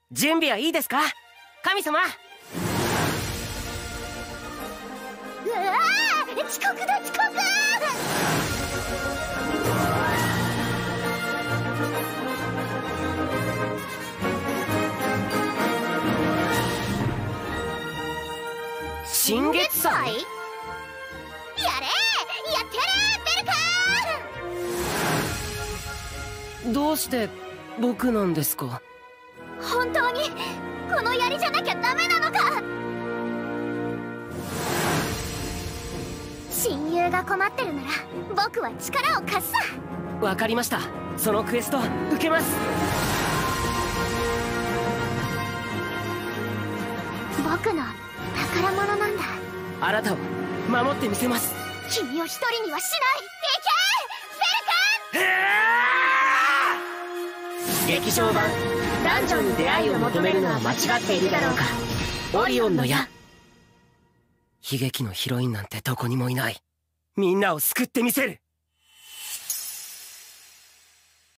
準備はいいですか、神様。 うわー、遅刻だ遅刻。 新月祭？ やれやってやるベルカどうして僕なんですか？ 本当にこの槍じゃなきゃダメなのか。親友が困ってるなら僕は力を貸すさ。 わかりました。そのクエスト受けます。 僕の宝物なんだ。 あなたを守ってみせます。 君を一人にはしない。ベルカ劇場版ダンジョンに出会いを求めるのは間違っているだろうか。オリオンの矢。悲劇のヒロインなんてどこにもいない。みんなを救ってみせる。